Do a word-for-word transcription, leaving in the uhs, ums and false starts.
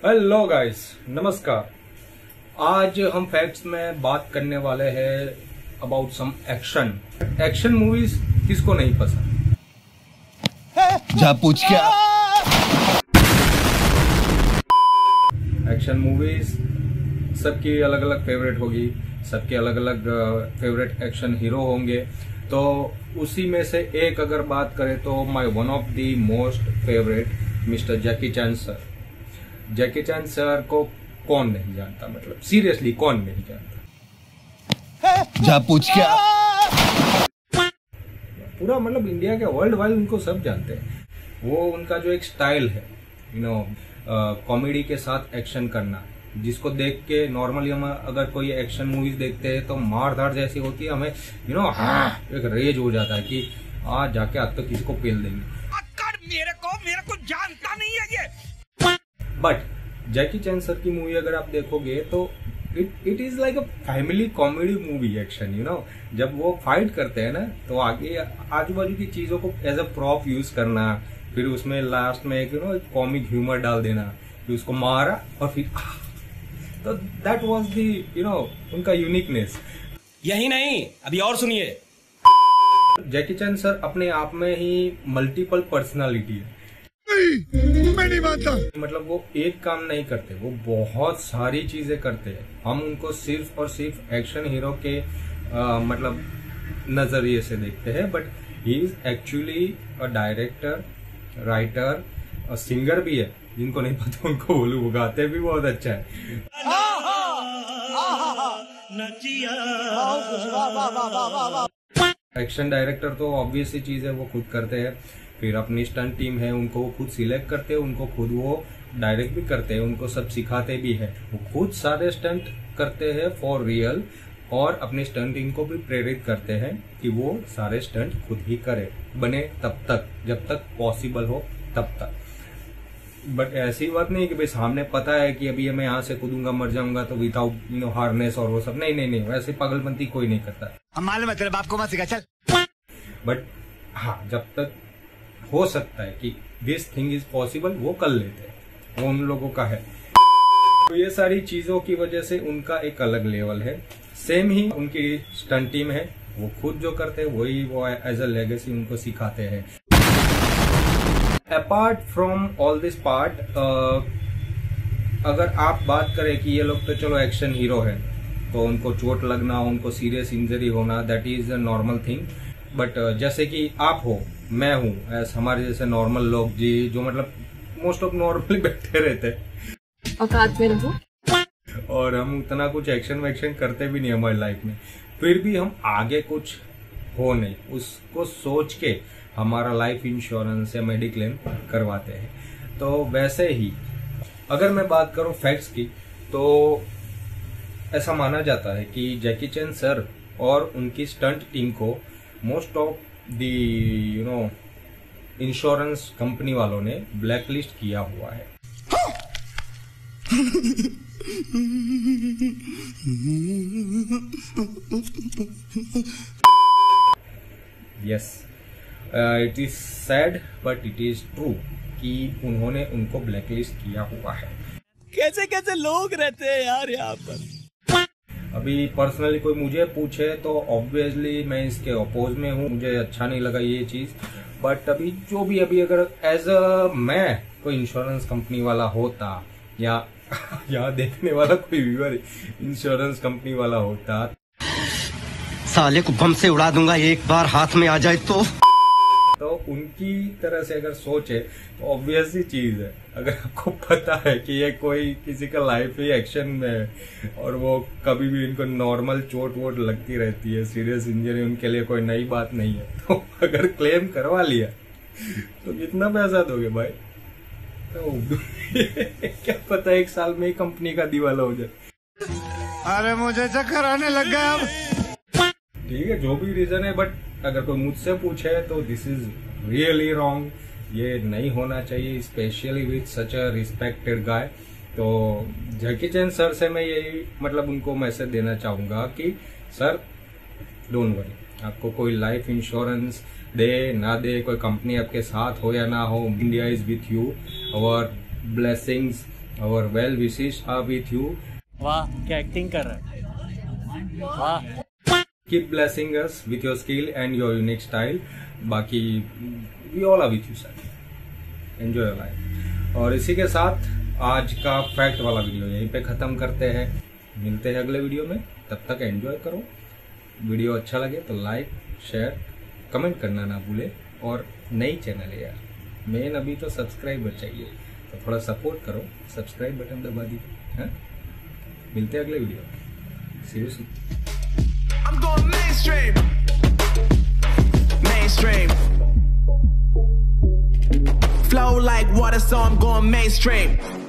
Hello guys, नमस्कार। आज हम फैक्ट्स में बात करने वाले हैं about some action action movies. किसको नहीं पसंद? जा पूछ क्या। एक्शन मूवीज सबकी अलग अलग फेवरेट होगी, सबके अलग अलग फेवरेट एक्शन हीरो होंगे। तो उसी में से एक अगर बात करें तो my one of the most favourite mister Jackie Chan sir. Jackie Chan sir को कौन नहीं जानता, मतलब सीरियसली कौन नहीं जानता? जा पूछ क्या। पूरा मतलब इंडिया के वर्ल्ड वाइड उनको सब जानते हैं। वो उनका जो एक स्टाइल है, यू नो, कॉमेडी के साथ एक्शन करना, जिसको देख के नॉर्मली हम अगर कोई एक्शन मूवीज देखते हैं तो मार धाड़ जैसी होती है, हमें यू नो एक रेज हो जाता है कि आज जाके आज तो किसको पेल देंगे। मेरे को मेरे को जानता नहीं है ये। बट जैकी चैन सर की मूवी अगर आप देखोगे तो it it is like a family comedy movie action, you know. जब वो फाइट करते हैं ना तो आगे आजू बाजू की चीजों को एज अ प्रॉप यूज करना, फिर उसमें लास्ट में एक यू नो कॉमिक ह्यूमर डाल देना, फिर उसको मारा और फिर तो that was the you know उनका यूनिकनेस। यही नहीं, अभी और सुनिए। जैकी चैन सर अपने आप में ही मल्टीपल पर्सनालिटी है। मैं नहीं मानता। मतलब वो एक काम नहीं करते, वो बहुत सारी चीजें करते हैं। हम उनको सिर्फ और सिर्फ एक्शन हीरो के आ, मतलब नजरिए से देखते हैं, but he is actually a director, writer, singer भी है। जिनको नहीं पता उनको बोलू, वो गाते भी बहुत अच्छा है। एक्शन डायरेक्टर तो ऑब्वियस सी चीज है, वो खुद करते हैं। फिर अपनी स्टंट टीम है, उनको वो खुद सिलेक्ट करते हैं, उनको खुद वो डायरेक्ट भी करते हैं, उनको सब सिखाते भी है। वो खुद सारे स्टंट करते हैं फॉर रियल, और अपनी स्टंट टीम को भी प्रेरित करते हैं कि वो सारे स्टंट खुद ही करे, बने तब तक, जब तक पॉसिबल हो तब तक। बट ऐसी बात नहीं कि भाई सामने पता है कि अभी मैं यहाँ से कूदूंगा मर जाऊंगा तो विदाउट यू नो हार्नेस और वो सब, नहीं नहीं नहीं, वैसे पागलपंती कोई नहीं करता। मालूम है तेरे बाप को मत सिखा, चल। बट हाँ, जब तक हो सकता है कि दिस थिंग इज पॉसिबल, वो कर लेते हैं, वो उन लोगों का है। तो ये सारी चीजों की वजह से उनका एक अलग लेवल है। सेम ही उनकी स्टंट टीम है, वो खुद जो करते हैं वही वो एज अ लेगेसी उनको सिखाते हैं। Apart from all this part, अगर आप बात करें कि ये लोग तो चलो एक्शन हीरो है, तो उनको चोट लगना, उनको सीरियस इंजरी होना, that is a normal thing. But जैसे कि आप हो, मैं हूँ, ऐसे हमारे जैसे नॉर्मल लोग जी, जो मतलब मोस्ट ऑफ नॉर्मली बैठे रहते हैं औकात में रहो, और हम उतना कुछ एक्शन वैक्शन करते भी नहीं हमारी लाइफ में, फिर भी हम आगे कुछ हो नहीं उसको सोच के हमारा लाइफ इंश्योरेंस या मेडिक्लेम करवाते हैं। तो वैसे ही अगर मैं बात करूं फैक्ट्स की, तो ऐसा माना जाता है कि जैकी चैन सर और उनकी स्टंट टीम को most of the you know insurance company वालों ने ब्लैकलिस्ट किया हुआ है। Yes, it is sad but it is true कि उन्होंने उनको ब्लैकलिस्ट किया हुआ है। कैसे कैसे लोग रहते हैं यार यहाँ पर। अभी पर्सनली कोई मुझे पूछे तो ऑब्वियसली मैं इसके अपोज में हूँ, मुझे अच्छा नहीं लगा ये चीज। बट अभी जो भी अभी अगर एज अ मैं कोई इंश्योरेंस कंपनी वाला होता, या यहाँ देखने वाला कोई व्यूअर इंश्योरेंस कंपनी वाला होता, साले को बम से उड़ा दूंगा एक बार हाथ में आ जाए तो तो उनकी तरह से अगर सोचे तो ऑब्वियस ही चीज है। अगर आपको पता है कि ये कोई किसी का लाइफ ही एक्शन में है और वो कभी भी इनको नॉर्मल चोट वोट लगती रहती है, सीरियस इंजरी उनके लिए कोई नई बात नहीं है, तो अगर क्लेम करवा लिया तो कितना पैसा दोगे भाई? तो क्या पता एक साल में ही कंपनी का दिवाला हो जाए। अरे मुझे चक्कर आने लग गया अब। ठीक है, जो भी रीजन है, बट अगर कोई मुझसे पूछे तो दिस इज रियली रॉन्ग। ये नहीं होना चाहिए, specially with such a respected guy. तो जैकी चैन सर से मैं यही मतलब उनको मैसेज देना चाहूंगा कि सर डोंट वरी, आपको कोई लाइफ इंश्योरेंस दे ना दे, कोई कंपनी आपके साथ हो या ना हो, India is with you, our blessings our well wishes are with you. वाह क्या एक्टिंग कर रहा है, वाह। Keep blessing us with your skill and your unique style. बाकी we all are with you sir. Enjoy your life. और इसी के साथ आज का फैक्ट वाला वीडियो यहीं पे खत्म करते हैं। मिलते हैं अगले वीडियो में, तब तक एंजॉय करो। वीडियो अच्छा लगे तो लाइक शेयर कमेंट करना ना भूले। और नई चैनल है यार, मेन अभी तो सब्सक्राइबर चाहिए, तो थोड़ा सपोर्ट करो, सब्सक्राइब बटन दबा दीजिए। हाँ, मिलते हैं अगले वीडियो में। See you soon. I'm going mainstream. Mainstream. Flow like water, so I'm going mainstream.